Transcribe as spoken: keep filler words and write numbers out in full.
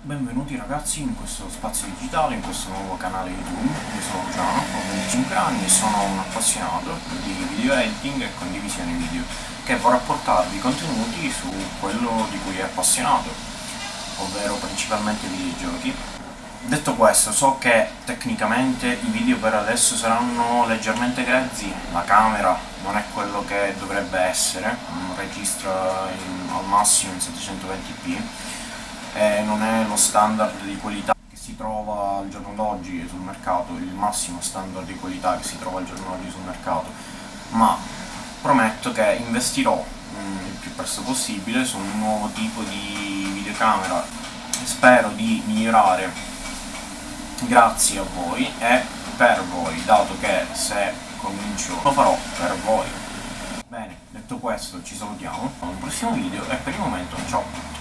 Benvenuti ragazzi in questo spazio digitale, in questo nuovo canale YouTube. Io sono Luciano, ho venticinque anni e sono un appassionato di video editing e condivisione video che vorrà portarvi contenuti su quello di cui è appassionato, ovvero principalmente videogiochi. Detto questo, so che tecnicamente i video per adesso saranno leggermente grezzi, la camera non è quello che dovrebbe essere, registra in, al massimo in settecentoventi p e non è lo standard di qualità che si trova al giorno d'oggi sul mercato, il massimo standard di qualità che si trova al giorno d'oggi sul mercato, ma prometto che investirò mm, il più presto possibile su un nuovo tipo di videocamera. Spero di migliorare grazie a voi e per voi, dato che se comincio lo farò per voi. Bene, detto questo ci salutiamo a un prossimo video e per il momento ciao!